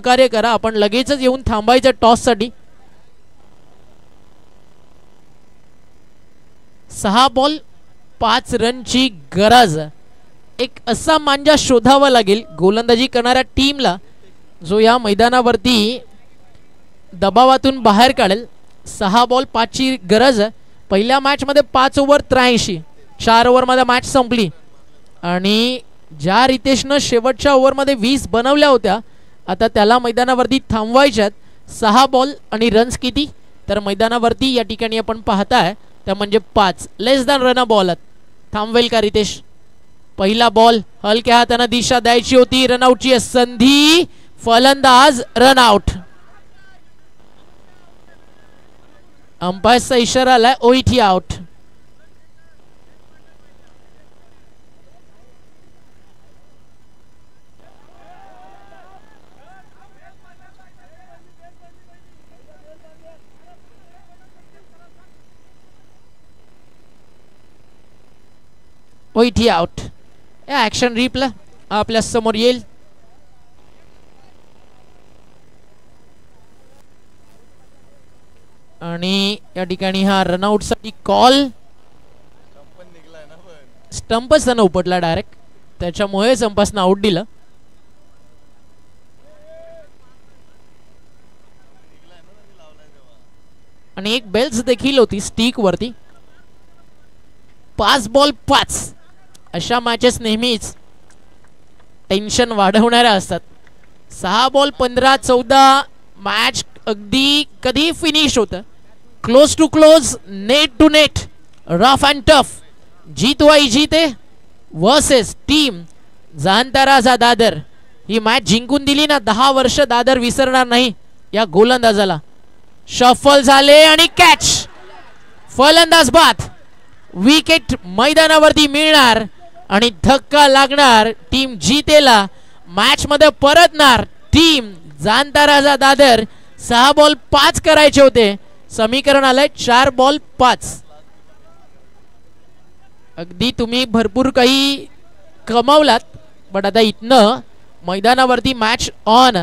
सहकार्य करा. आपण लगेचच येऊन थांबायचं टॉस साठी. 6 बॉल 5 रनची गरज. एक असा मांजा शोधावा लागेल गोलंदाजी करणाऱ्या टीमला जो या मैदानावरती दबावातून बाहेर काढेल. 6 बॉल 5 ची गरज आहे. पहिल्या मॅच मध्ये 5 ओव्हर 83, 4 ओव्हर मध्ये मॅच संपली. आणि ज्या रितेशनं शेवटच्या ओव्हर मध्ये 20 बनवल्या होत्या आता त्याला मैदानावरती थांबवायच्यात. 6 बॉल आणि रन्स किती तर मैदानावरती या ठिकाणी आपण पाहताय त्या म्हणजे 5. Less than run ball. थांबवेल का रितेश? पहिला बॉल हलक्या हाताने दिशा द्यायची होती. रनआउटची संधी. फलंदाज रनआउट. अंपायरचा इशारा आलाय ओईटी आउट. ओईटी आउट. या ऍक्शन रिप्ले आपल्या समोर येईल. आणि या ठिकाणी हा रनआउट साठी कॉल. स्टंपच त्यानं उपटला डायरेक्ट, त्याच्यामुळे अंपायरनं आउट दिलं. आणि एक बेल्स देखील होती स्टिक वरती. 5 बॉल 5 अशा मॅचेस नेहमीच टेन्शन वाढवणाऱ्या असतात. 6 बॉल 15-14 मॅच अगदी कधी फिनिश होतं. Close to close, net to net, rough and tough. जीतवाई जीते वर्सेस टीम जानता राजा दादर. ही मॅच जिंकून दिली ना 10 वर्ष दादर विसरणार नाही या गोलंदाजाला. शफल झाले आणि कॅच. फलंदाज बाद. विकेट मैदानावरती मिळणार आणि धक्का लागणार. टीम जीतेला मॅच मध्ये परतणार टीम जानता राजा दादर. 6 बॉल 5 करायचे होते. समीकरण आलंय 4 बॉल 5. अगदी तुम्ही भरपूर काही कमावलात बट आता इथनं मैदानावरती मॅच ऑन.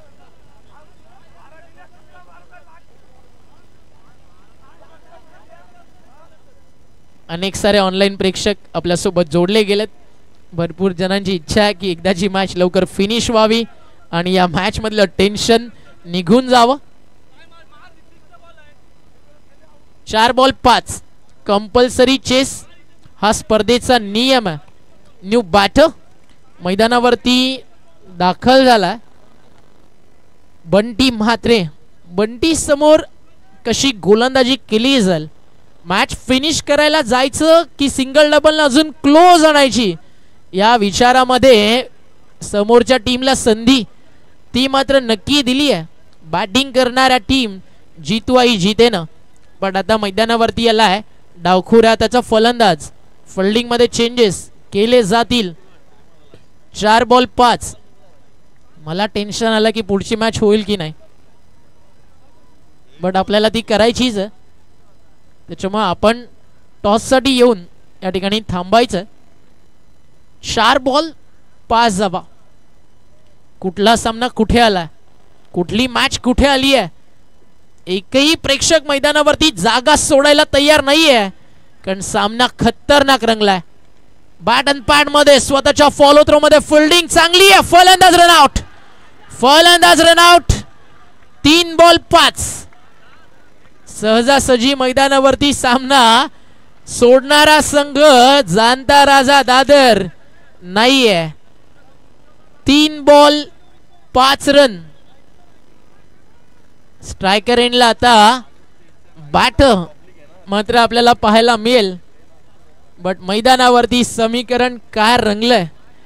अनेक सारे ऑनलाईन प्रेक्षक आपल्यासोबत जोडले गेलेत. भरपूर जणांची इच्छा आहे की एकदाची मॅच लवकर फिनिश व्हावी आणि या मॅच मधलं टेन्शन निघून जावं. 4 बॉल 5 कंपल्सरी चेस हा स्पर्धेचा नियम आहे. न्यू बॅटर मैदानावरती दाखल झाला. बंटी म्हात्रे. बंटी समोर कशी गोलंदाजी केली जाईल. मॅच फिनिश करायला जायचं की सिंगल डबल अजून क्लोज आणायची या विचारामध्ये समोरच्या टीमला संधी ती मात्र नक्की दिली आहे. बॅटिंग करणाऱ्या टीम जीतवाई जीते ना. पण आता मैदानावरती आलाय डावखुरा त्याचा फलंदाज. फिल्डिंग मध्ये चेंजेस केले जातील. 4 बॉल 5. मला टेन्शन आलं की पुढची मॅच होईल की नाही बट आपल्याला ती करायचीच आहे. त्याच्यामुळे आपण टॉस साठी येऊन या ठिकाणी थांबायचं. 4 बॉल 5 धावा. कुठला सामना कुठे आला, कुठली मॅच कुठे आली आहे एकही प्रेक्षक मैदानावरती जागा सोडायला तयार नाहीये कारण सामना खतरनाक रंगलाय. बॅट अँड पॅड मध्ये स्वतःच्या फॉलो थ्रो मध्ये फिल्डिंग चांगली आहे. फलंदाज रनआउट. फलंदाज रनआउट. 3 बॉल 5. सहजासहजी मैदानावरती सामना सोडणारा संघ जानता राजा दादर नाहीये. 3 बॉल 5 रन. स्ट्रायकर एंडला आता बॅट मात्र आपल्याला पाहायला मिळेल बट मैदानावरती समीकरण काय रंगलंय.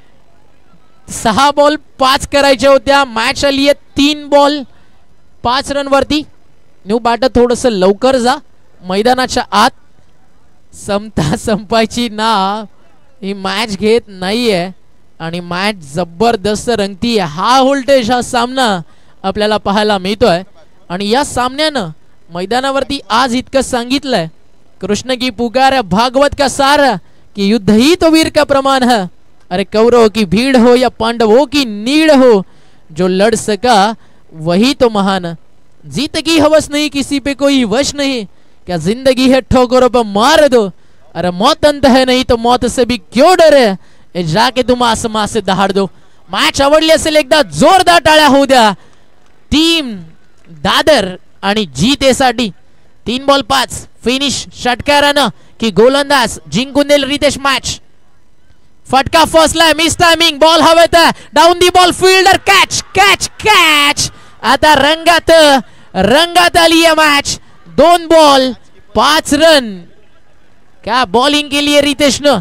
6 बॉल 5 करायच्या होत्या. मॅच आली आहे 3 बॉल 5 रन वरती. न्यू बॅटर थोडस लवकर जा मैदानाच्या आत. संपता संपायची ना ही मॅच घेत नाहीये आणि मॅच जबरदस्त रंगती. हा व्होल्टेज हा सामना आपल्याला पाहायला मिळतोय आणि या सामन्यानं मैदानावरती आज इतकं सांगितलंय कृष्ण की पुकार भागवत का सार कि युद्ध ही तो वीर का प्रमाण है. अरे कौरव की भीड़ हो या पांडवों की नीड़ हो जो लड़ सका वही तो महान। जीत की हवस नहीं, किसी पे कोई वश नहीं, क्या जिंदगी है ठोकरों पर मार दो, अरे मौत अंत है नहीं तो मौत से भी क्यों डरे, जाके तुम आसमां से दहाड़ दो। मॅच आवडली असेल एकदा जोरदार टाळ्या होऊ द्या टीम दादर आणि जीतेसाठी। 3 बॉल 5 फिनिश षटकारानं की गोलंदाज जिंकून देईल रितेश मॅच। फटका फसलाय, मिस टायमिंग, बॉल हवेत, down the ball, fielder catch catch catch. आता रंगात आली है मॅच। 2 बॉल 5 रन, क्या बॉलिंग केली आहे रितेशनं।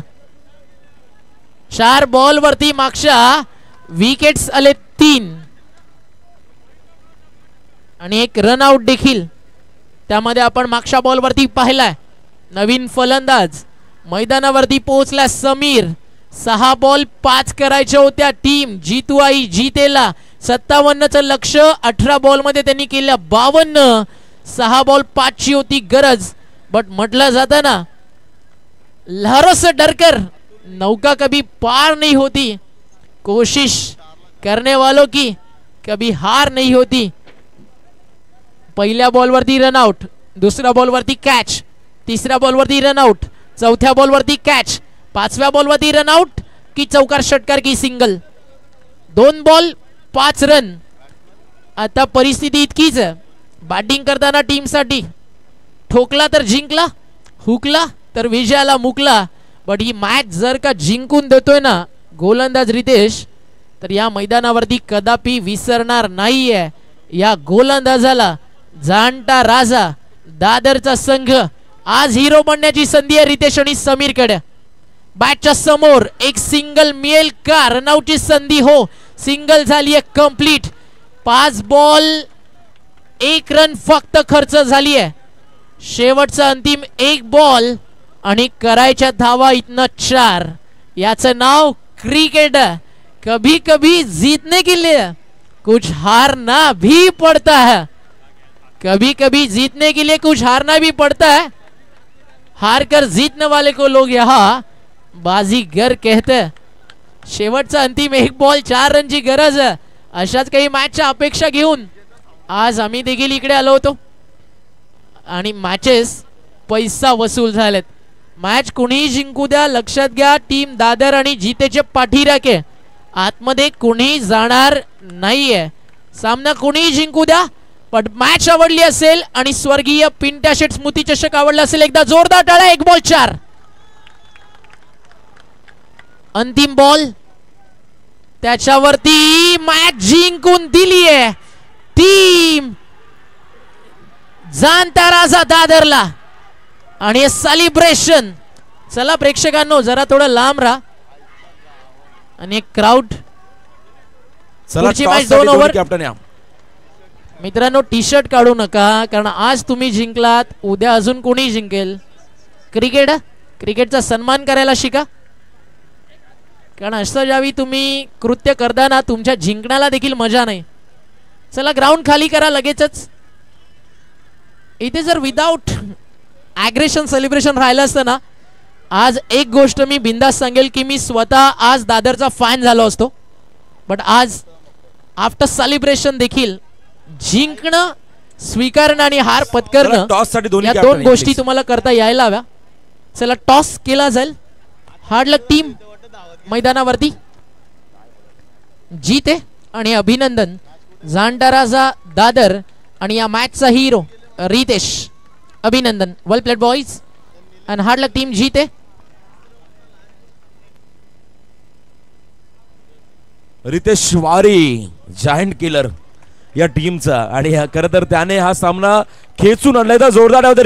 4 बॉल वरती मागच्या विकेट्स आले 3 आणि एक रन आउट देखील त्यामध्ये आपण मागच्या बॉल वरती पाहिलाय। नवीन फलंदाज मैदानावरती पोहोचला समीर। 6 बॉल 5 करायच्या होत्या टीम जीतू आई जीतेला। 57चं लक्ष 18 बॉल मध्ये त्यांनी केल्या 52। 6 बॉल 5 ची होती गरज, बट म्हटलं जातं ना लहरों से डरकर नौका कभी पार नहीं होती, कोशिश करने वालों की कभी हार नहीं होती। पहिल्या बॉलवरती रनआउट, दुसऱ्या बॉलवरती कॅच, तिसऱ्या बॉलवरती रनआउट, चौथ्या बॉलवरती कॅच, 5व्या बॉलवरती रनआउट की चौकार षटकार की सिंगल। 2 ball 5 run. आता परिस्थिती इतकीच आहे, बॅटिंग करताना टीमसाठी ठोकला तर जिंकला, हुकला तर विजयाला मुकला। बट ही मॅच जर का जिंकून देतोय ना गोलंदाज रितेश, तर या मैदानावरती कदापि विसरणार नाहीये या गोलंदाजाला। जाणता राजा दादरचा संघ आज हिरो बनण्याची संधी आहे रितेश आणि समीर कडे। बॅटच्या समोर एक सिंगल मिळेल का, रनआउटची संधी, हो सिंगल झाली आहे कंप्लीट। 5 बॉल 1 रन फक्त खर्च झाली आहे। शेवटचा अंतिम 1 बॉल आणि करायच्या धावा इतना 4। याचं नाव क्रिकेट है। कभी कभी जीतने के लिए कुछ हारना भी पड़ता है, कभी कभी जीतने के लिए कुछ हारना भी पड़ता है। हार कर जीतने वाले को लोग यहाँ बाजीगर कहते हैं। शेवटचा अंतिम 1 बॉल 4 रनची गरज आहे। अशाच काही मॅचच्या अपेक्षा घेऊन आज आम्ही देखील इकडे आलो होतो आणि मॅचेस पैसा वसूल झालेत। मॅच कुणीही जिंकू द्या, लक्षात घ्या टीम दादर आणि जीतेचे पाठीराखे आतमध्ये कुणीही जाणार नाहीये। सामना कुणीही जिंकू द्या, पण मॅच आवडली असेल आणि स्वर्गीय पिंट्या शेट स्मृती चषक आवडला असेल एकदा जोरदार टाळ्या। 1 बॉल 4 अंतिम बॉल, त्याच्यावरती मॅच जिंकून दिली आहे टीम जाणता राजा दादरला आणि सेलिब्रेशन। चला प्रेक्षकांनो जरा थोडं लांब राहा आणि एक क्राउड। पुढची मॅच 2 ओव्हर। मित्रांनो टी शर्ट काढू नका, कारण आज तुम्ही जिंकलात, उद्या अजून कोणी जिंकेल। क्रिकेटचा सन्मान करायला शिका, कारण असं ज्यावेळी तुम्ही कृत्य करताना तुमच्या जिंकण्याला देखील मजा नाही। चला ग्राउंड खाली करा लगेचच। इथे जर विदाउट ॲग्रेशन सेलिब्रेशन राहिलं असतं ना, आज एक गोष्ट मी बिंदास सांगेल की मी स्वतः आज दादरचा फॅन झालो असतो। बट आज आफ्टर सेलिब्रेशन देखील जिंकणं स्वीकारणं आणि हार पत्करणं या 2 गोष्टी तुम्हाला करता यायला हव्या। चला टॉस केला जाईल। हार्ड लक टीम मैदानावरती जीते आणि अभिनंदन जाणता राजा दादर आणि या मॅचचा हिरो रितेश। अभिनंदन, well played boys and hard luck team Jeete. Ritesh वारी जायंट किलर या टीमचा, आणि खरं तर त्याने हा सामना खेचून आणलाय। जोरदार